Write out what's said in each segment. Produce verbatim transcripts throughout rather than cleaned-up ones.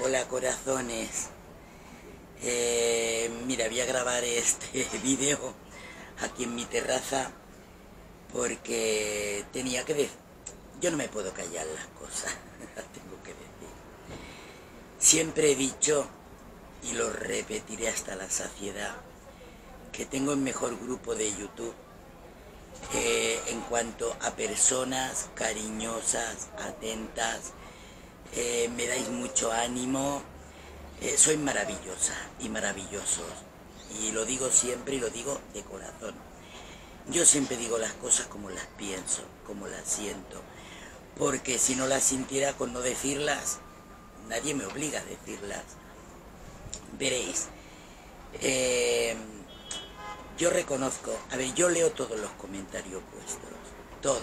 Hola corazones, eh, mira, voy a grabar este vídeo aquí en mi terraza porque tenía que decir, yo no me puedo callar las cosas, las tengo que decir. Siempre he dicho, y lo repetiré hasta la saciedad, que tengo el mejor grupo de YouTube eh, en cuanto a personas cariñosas, atentas, eh, me dais mucho ánimo, eh, sois maravillosa y maravillosos, y lo digo siempre y lo digo de corazón. Yo siempre digo las cosas como las pienso, como las siento, porque si no las sintiera con no decirlas, nadie me obliga a decirlas. Veréis, eh, yo reconozco, a ver, yo leo todos los comentarios vuestros, todos.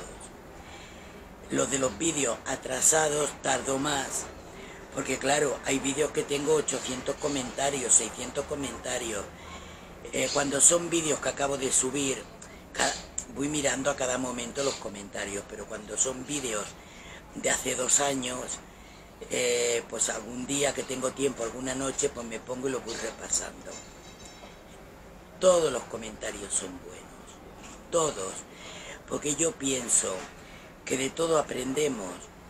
Los de los vídeos atrasados tardo más, porque claro, hay vídeos que tengo ochocientos comentarios, seiscientos comentarios. Eh, cuando son vídeos que acabo de subir, cada, voy mirando a cada momento los comentarios, pero cuando son vídeos de hace dos años, eh, pues algún día que tengo tiempo, alguna noche, pues me pongo y lo voy repasando. Todos los comentarios son buenos, todos, porque yo pienso que de todo aprendemos.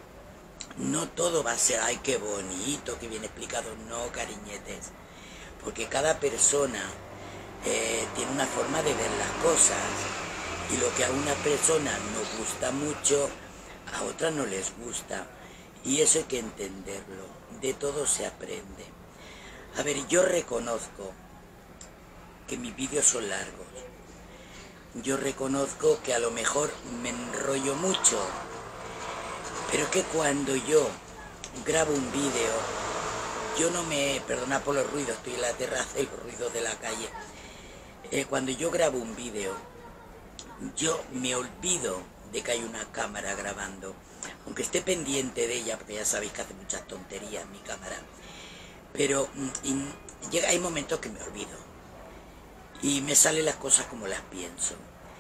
No todo va a ser, ay, qué bonito, que bien explicado, no, cariñetes, porque cada persona eh, tiene una forma de ver las cosas, y lo que a una persona nos gusta mucho, a otra no les gusta, y eso hay que entenderlo, de todo se aprende. A ver, yo reconozco que mis vídeos son largos, yo reconozco que a lo mejor me enrollo mucho, pero que cuando yo grabo un vídeo, yo no me, perdona por los ruidos, estoy en la terraza y los ruidos de la calle, eh, cuando yo grabo un vídeo, yo me olvido de que hay una cámara grabando, aunque esté pendiente de ella, porque ya sabéis que hace muchas tonterías mi cámara, pero y, llega, hay momentos que me olvido, y me salen las cosas como las pienso.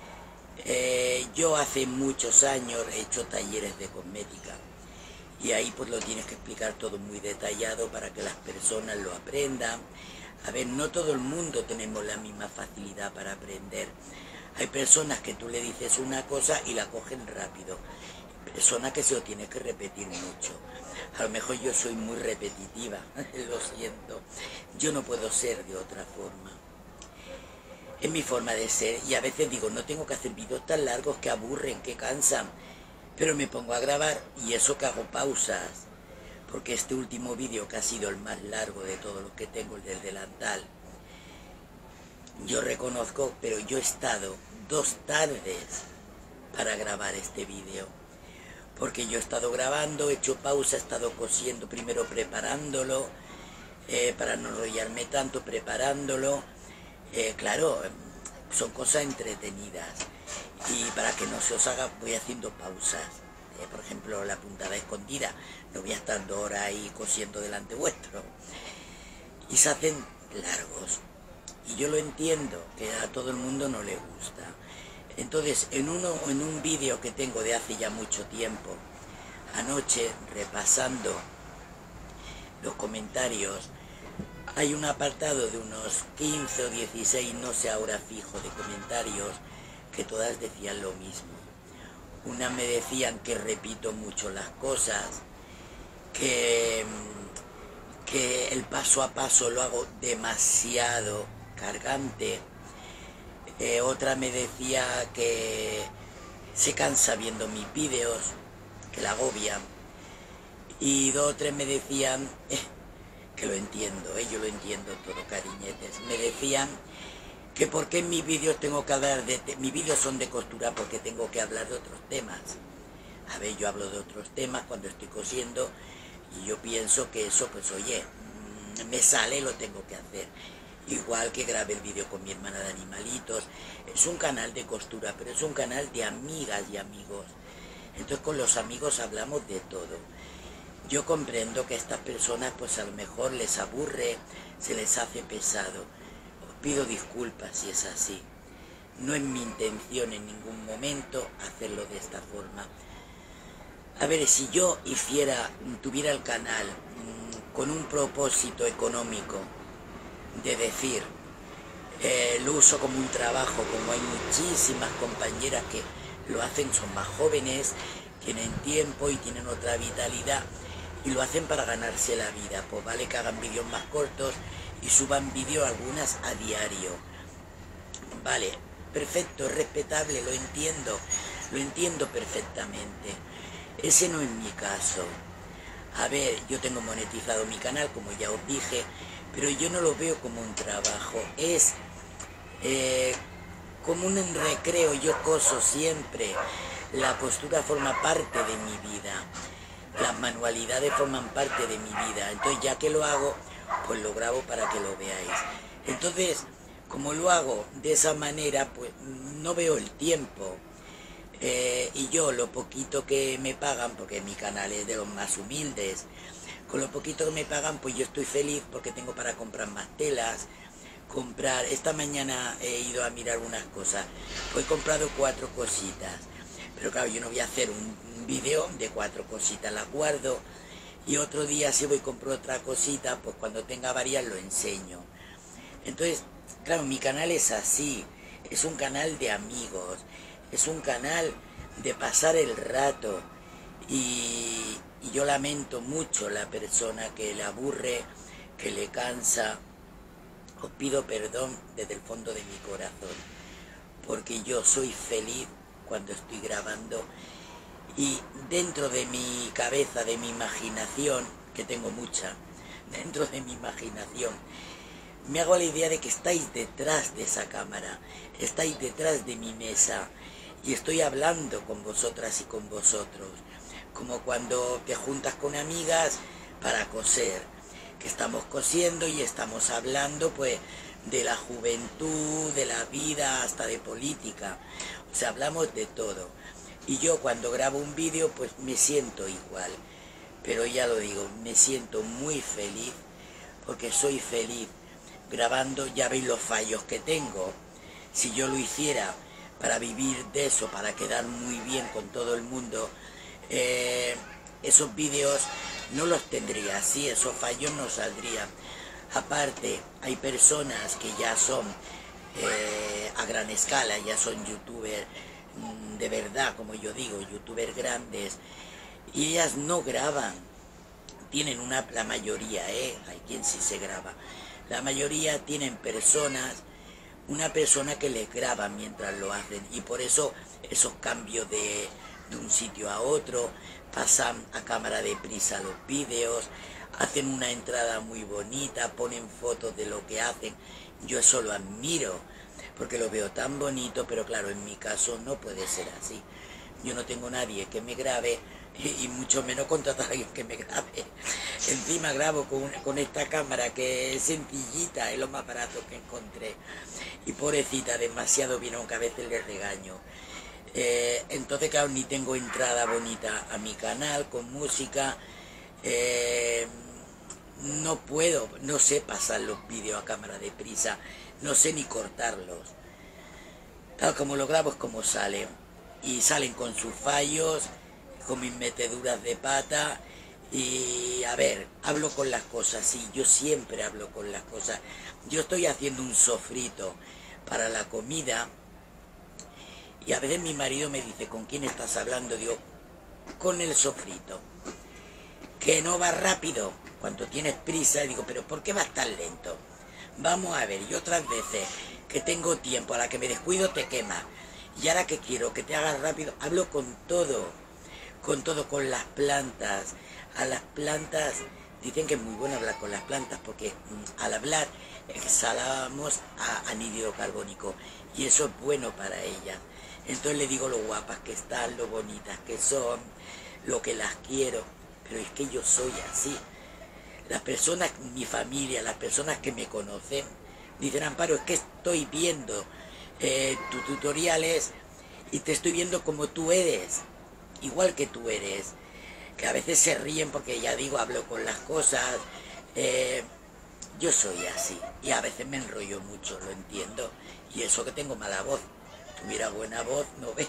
Eh, yo hace muchos años he hecho talleres de cosmética y ahí pues lo tienes que explicar todo muy detallado para que las personas lo aprendan. A ver, no todo el mundo tenemos la misma facilidad para aprender. Hay personas que tú le dices una cosa y la cogen rápido, personas que se lo tienes que repetir mucho. A lo mejor yo soy muy repetitiva, lo siento, yo no puedo ser de otra forma. Es mi forma de ser, y a veces digo, no tengo que hacer vídeos tan largos que aburren, que cansan, pero me pongo a grabar y eso que hago pausas, porque este último vídeo, que ha sido el más largo de todos los que tengo, el del delantal, yo reconozco, pero yo he estado dos tardes para grabar este vídeo, porque yo he estado grabando, he hecho pausa, he estado cosiendo, primero preparándolo, eh, para no enrollarme tanto, preparándolo. Eh, claro, son cosas entretenidas, y para que no se os haga voy haciendo pausas. Eh, por ejemplo, la puntada escondida, no voy a estar dos horas ahí cosiendo delante vuestro, y se hacen largos, y yo lo entiendo, que a todo el mundo no le gusta. Entonces, en, uno, en un vídeo que tengo de hace ya mucho tiempo, anoche, repasando los comentarios, hay un apartado de unos quince o dieciséis, no sé ahora fijo, de comentarios, que todas decían lo mismo. Unas me decían que repito mucho las cosas, que, que el paso a paso lo hago demasiado cargante. Eh, otra me decía que se cansa viendo mis vídeos, que la agobian. Y dos o tres me decían... Eh, que lo entiendo, ¿eh? Yo lo entiendo todo, cariñetes. Me decían que por qué en mis vídeos tengo que hablar de... Mis vídeos son de costura porque tengo que hablar de otros temas. A ver, yo hablo de otros temas cuando estoy cosiendo, y yo pienso que eso, pues oye, me sale, lo tengo que hacer. Igual que grabé el vídeo con mi hermana de animalitos. Es un canal de costura, pero es un canal de amigas y amigos. Entonces con los amigos hablamos de todo. Yo comprendo que a estas personas pues a lo mejor les aburre, se les hace pesado. Os pido disculpas si es así. No es mi intención en ningún momento hacerlo de esta forma. A ver, si yo hiciera, tuviera el canal con un propósito económico, de decir, eh, lo uso como un trabajo, como hay muchísimas compañeras que lo hacen, son más jóvenes, tienen tiempo y tienen otra vitalidad y lo hacen para ganarse la vida. Pues vale que hagan vídeos más cortos y suban vídeos algunas a diario. Vale, perfecto, es respetable, lo entiendo, lo entiendo perfectamente. Ese no es mi caso. A ver, yo tengo monetizado mi canal, como ya os dije, pero yo no lo veo como un trabajo, es eh, como un recreo. Yo coso siempre, la costura forma parte de mi vida, las manualidades forman parte de mi vida, entonces ya que lo hago, pues lo grabo para que lo veáis. Entonces, como lo hago de esa manera, pues no veo el tiempo. Eh, y yo lo poquito que me pagan, porque mi canal es de los más humildes, con lo poquito que me pagan, pues yo estoy feliz porque tengo para comprar más telas, comprar, esta mañana he ido a mirar unas cosas, pues he comprado cuatro cositas, pero claro, yo no voy a hacer un, un vídeo de cuatro cositas, las guardo, y otro día si voy y compro otra cosita, pues cuando tenga varias lo enseño. Entonces, claro, mi canal es así, es un canal de amigos, es un canal de pasar el rato, y, y yo lamento mucho la persona que le aburre, que le cansa. Os pido perdón desde el fondo de mi corazón, porque yo soy feliz cuando estoy grabando y dentro de mi cabeza, de mi imaginación, que tengo mucha, dentro de mi imaginación, me hago la idea de que estáis detrás de esa cámara, estáis detrás de mi mesa y estoy hablando con vosotras y con vosotros, como cuando te juntas con amigas para coser, que estamos cosiendo y estamos hablando pues de la juventud, de la vida, hasta de política, o sea, hablamos de todo. Y yo cuando grabo un vídeo pues me siento igual, pero ya lo digo, me siento muy feliz, porque soy feliz grabando. Ya veis los fallos que tengo. Si yo lo hiciera para vivir de eso, para quedar muy bien con todo el mundo, eh, esos vídeos no los tendría así, esos fallos no saldrían. Aparte, hay personas que ya son eh, a gran escala, ya son youtubers mmm, de verdad, como yo digo, youtubers grandes, y ellas no graban. Tienen una, la mayoría, ¿eh? Hay quien sí se graba. La mayoría tienen personas, una persona que les graba mientras lo hacen, y por eso esos cambios de, de un sitio a otro, pasan a cámara de prisa los vídeos, hacen una entrada muy bonita, ponen fotos de lo que hacen. Yo eso lo admiro, porque lo veo tan bonito, pero claro, en mi caso no puede ser así. Yo no tengo nadie que me grabe, y mucho menos contratar a alguien que me grabe. Encima grabo con, con esta cámara que es sencillita, es lo más barato que encontré, y pobrecita, demasiado bien, aunque a veces le regaño. Eh, entonces claro, ni tengo entrada bonita a mi canal con música, eh, no puedo, no sé pasar los vídeos a cámara de prisa, no sé ni cortarlos. Tal como lo grabo es como salen, y salen con sus fallos, con mis meteduras de pata. Y a ver, hablo con las cosas, sí, yo siempre hablo con las cosas. Yo estoy haciendo un sofrito para la comida, y a veces mi marido me dice, ¿con quién estás hablando? Digo, con el sofrito, que no va rápido cuando tienes prisa. Digo, pero ¿por qué vas tan lento? Vamos a ver, y otras veces que tengo tiempo, a la que me descuido te quema, y ahora que quiero que te hagas rápido, hablo con todo, con todo, con las plantas. A las plantas, dicen que es muy bueno hablar con las plantas, porque mm, al hablar exhalamos a anhídrido carbónico, y eso es bueno para ellas. Entonces le digo lo guapas que están, lo bonitas que son, lo que las quiero, pero es que yo soy así. Las personas, mi familia, las personas que me conocen, dicen, Amparo, es que estoy viendo eh, tus tutoriales y te estoy viendo como tú eres, igual que tú eres, que a veces se ríen porque ya digo, hablo con las cosas, eh, yo soy así, y a veces me enrollo mucho, lo entiendo, y eso que tengo mala voz, tuviera buena voz, no veas.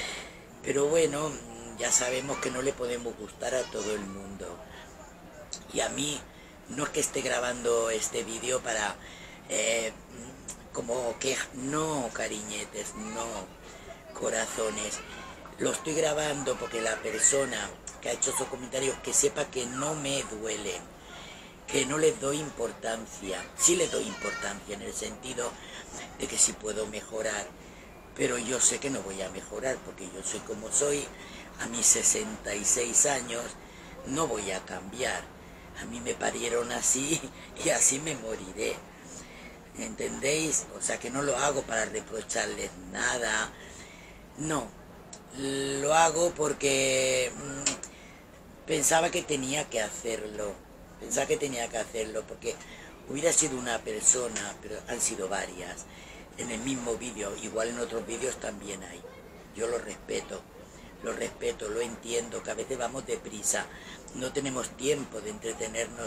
Pero bueno, ya sabemos que no le podemos gustar a todo el mundo. Y a mí no es que esté grabando este vídeo para eh, como que no, cariñetes, no, corazones. Lo estoy grabando porque la persona que ha hecho esos comentarios que sepa que no me duele, que no les doy importancia. Sí les doy importancia en el sentido de que sí puedo mejorar, pero yo sé que no voy a mejorar porque yo soy como soy. A mis sesenta y seis años no voy a cambiar. A mí me parieron así y así me moriré. ¿Entendéis? O sea que no lo hago para reprocharles nada. No, lo hago porque mmm, pensaba que tenía que hacerlo. Pensaba que tenía que hacerlo porque hubiera sido una persona, pero han sido varias, en el mismo vídeo. Igual en otros vídeos también hay. Yo lo respeto. Lo respeto, lo entiendo, que a veces vamos deprisa, no tenemos tiempo de entretenernos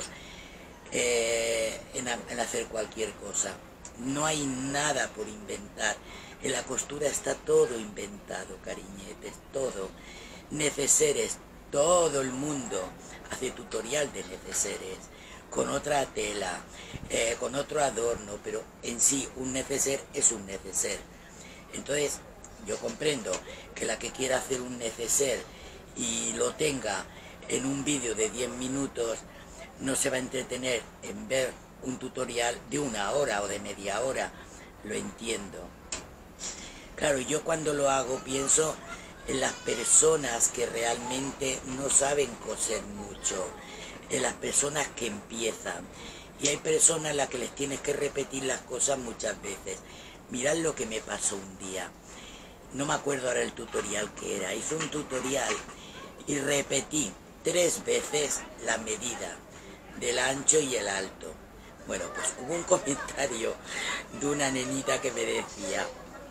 eh, en, en hacer cualquier cosa. No hay nada por inventar, en la costura está todo inventado, cariñetes, todo. Neceseres, todo el mundo hace tutorial de neceseres, con otra tela, eh, con otro adorno, pero en sí un neceser es un neceser. Entonces, yo comprendo que la que quiera hacer un neceser y lo tenga en un vídeo de diez minutos, no se va a entretener en ver un tutorial de una hora o de media hora. Lo entiendo. Claro, yo cuando lo hago pienso en las personas que realmente no saben coser mucho, en las personas que empiezan. Y hay personas a las que les tienes que repetir las cosas muchas veces. Mirad lo que me pasó un día. No me acuerdo ahora el tutorial que era. Hice un tutorial y repetí tres veces la medida del ancho y el alto. Bueno, pues hubo un comentario de una nenita que me decía,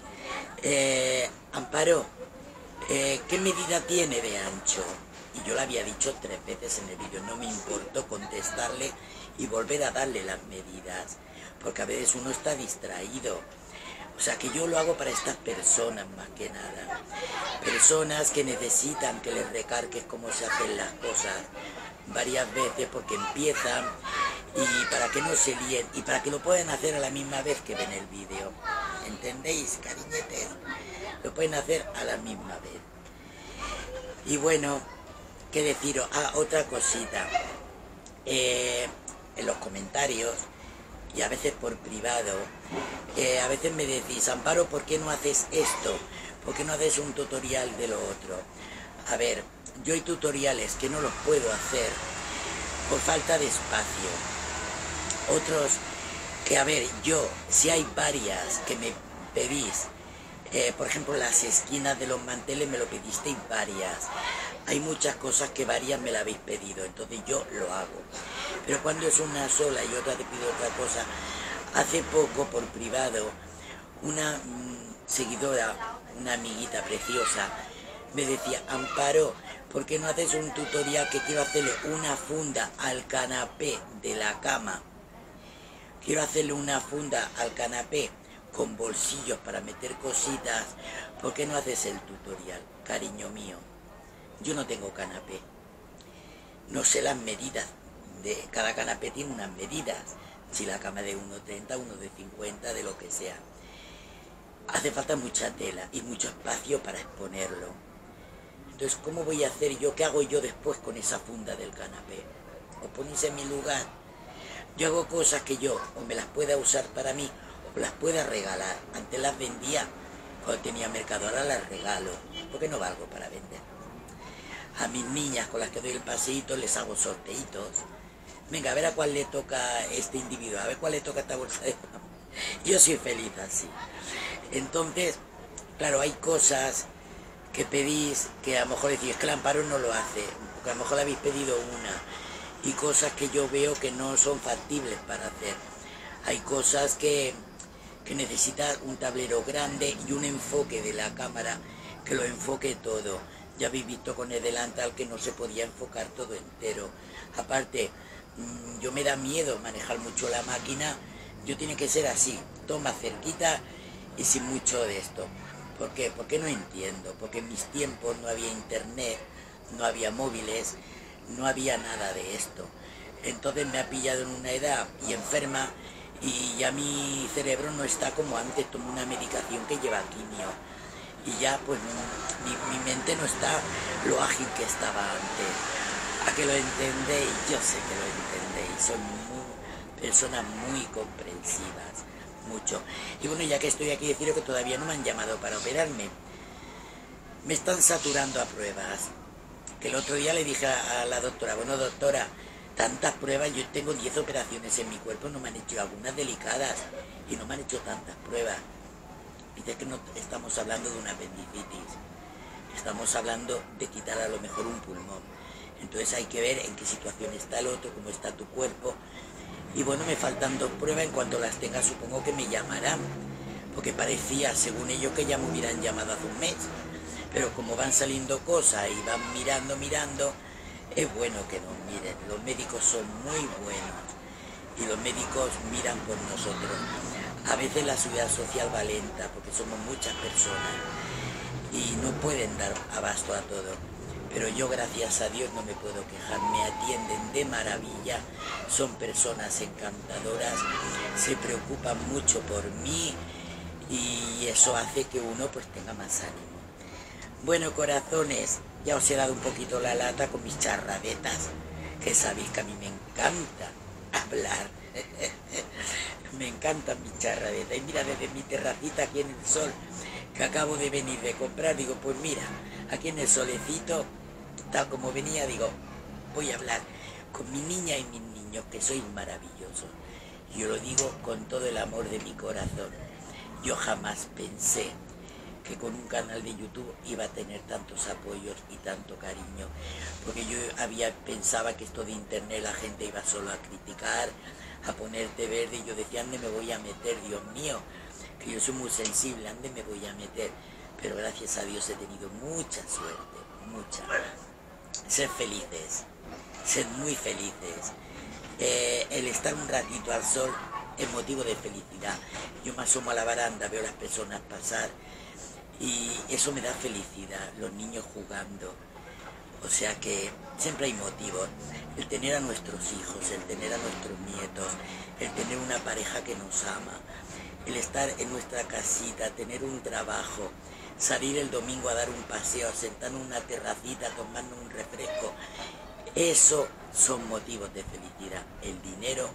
eh, Amparo, eh, ¿qué medida tiene de ancho? Y yo le había dicho tres veces en el vídeo. No me importó contestarle y volver a darle las medidas, porque a veces uno está distraído. O sea que yo lo hago para estas personas más que nada. Personas que necesitan que les recargues cómo se hacen las cosas varias veces porque empiezan y para que no se líen y para que lo puedan hacer a la misma vez que ven el vídeo. ¿Entendéis, cariñetes? Lo pueden hacer a la misma vez. Y bueno, ¿qué deciros? Ah, otra cosita. Eh, en los comentarios y a veces por privado, eh, a veces me decís, Amparo, ¿por qué no haces esto? ¿Por qué no haces un tutorial de lo otro? A ver, yo hay tutoriales que no los puedo hacer por falta de espacio. Otros que, a ver, yo, si hay varias que me pedís, eh, por ejemplo, las esquinas de los manteles me lo pedisteis varias. Hay muchas cosas que varias me la habéis pedido, entonces yo lo hago. Pero cuando es una sola y otra te pido otra cosa, hace poco por privado, una mmm, seguidora, una amiguita preciosa, me decía, Amparo, ¿por qué no haces un tutorial que quiero hacerle una funda al canapé de la cama? Quiero hacerle una funda al canapé con bolsillos para meter cositas. ¿Por qué no haces el tutorial, cariño mío? Yo no tengo canapé. No sé las medidas. De cada canapé tiene unas medidas. Si la cama de uno treinta, uno de cincuenta, de lo que sea. Hace falta mucha tela y mucho espacio para exponerlo. Entonces, ¿cómo voy a hacer yo? ¿Qué hago yo después con esa funda del canapé? ¿Os ponéis en mi lugar? Yo hago cosas que yo o me las pueda usar para mí o las pueda regalar. Antes las vendía cuando tenía mercado, ahora las regalo, porque no valgo para vender. A mis niñas con las que doy el paseíto les hago sorteitos. Venga, a ver a cuál le toca este individuo, a ver cuál le toca esta bolsa de pan. Yo soy feliz así. Entonces, claro, hay cosas que pedís que a lo mejor decís, es que el Amparo no lo hace, porque a lo mejor le habéis pedido una, y cosas que yo veo que no son factibles para hacer. Hay cosas que, que necesitan un tablero grande y un enfoque de la cámara que lo enfoque todo. Ya habéis visto con el delantal que no se podía enfocar todo entero. Aparte, mmm, yo me da miedo manejar mucho la máquina. Yo tiene que ser así, toma cerquita y sin mucho de esto. ¿Por qué? Porque no entiendo. Porque en mis tiempos no había internet, no había móviles, no había nada de esto. Entonces me ha pillado en una edad y enferma y ya mi cerebro no está como antes, tomo una medicación que lleva quimio y ya pues mi, mi mente no está lo ágil que estaba antes. A que lo entendéis, yo sé que lo entendéis, son muy, personas muy comprensivas, mucho. Y bueno, ya que estoy aquí, deciros que todavía no me han llamado para operarme. Me están saturando a pruebas. Que el otro día le dije a la doctora, bueno doctora, tantas pruebas, yo tengo diez operaciones en mi cuerpo, no me han hecho algunas delicadas y no me han hecho tantas pruebas. Dice que no estamos hablando de una apendicitis, estamos hablando de quitar a lo mejor un pulmón. Entonces hay que ver en qué situación está el otro, cómo está tu cuerpo. Y bueno, me faltan dos pruebas, en cuanto las tenga supongo que me llamarán, porque parecía, según ellos, que ya me hubieran llamado hace un mes. Pero como van saliendo cosas y van mirando, mirando, es bueno que nos miren. Los médicos son muy buenos y los médicos miran por nosotros. A veces la seguridad social va lenta porque somos muchas personas y no pueden dar abasto a todo. Pero yo, gracias a Dios, no me puedo quejar. Me atienden de maravilla, son personas encantadoras, se preocupan mucho por mí y eso hace que uno pues tenga más ánimo. Bueno, corazones, ya os he dado un poquito la lata con mis charradetas, que sabéis que a mí me encanta hablar. Me encantan mis charradetas. Y mira, desde mi terracita aquí en el sol, que acabo de venir de comprar, digo, pues mira, aquí en el solecito, tal como venía, digo, voy a hablar con mi niña y mis niños, que sois maravillosos. Yo lo digo con todo el amor de mi corazón. Yo jamás pensé que con un canal de YouTube iba a tener tantos apoyos y tanto cariño, porque yo había pensaba que esto de internet la gente iba solo a criticar, a ponerte verde, y yo decía, ¿dónde me voy a meter, Dios mío? Que yo soy muy sensible, ¿dónde me voy a meter? Pero gracias a Dios he tenido mucha suerte, mucha. Sed felices, sed muy felices. Eh, el estar un ratito al sol es motivo de felicidad. Yo me asomo a la baranda, veo a las personas pasar, y eso me da felicidad, los niños jugando. O sea que siempre hay motivos. El tener a nuestros hijos, el tener a nuestros nietos, el tener una pareja que nos ama, el estar en nuestra casita, tener un trabajo, salir el domingo a dar un paseo, sentarnos en una terracita, tomando un refresco. Eso son motivos de felicidad. El dinero,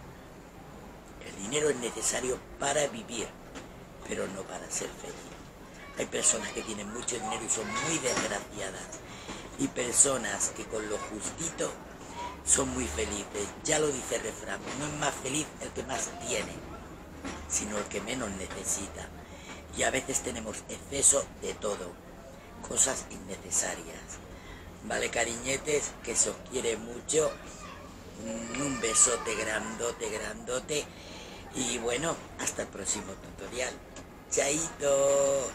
el dinero es necesario para vivir, pero no para ser feliz. Hay personas que tienen mucho dinero y son muy desgraciadas, y personas que con lo justito son muy felices. Ya lo dice el refrán, no es más feliz el que más tiene, sino el que menos necesita. Y a veces tenemos exceso de todo, cosas innecesarias. Vale, cariñetes, que se os quiere mucho. Un besote grandote, grandote. Y bueno, hasta el próximo tutorial. Chaito.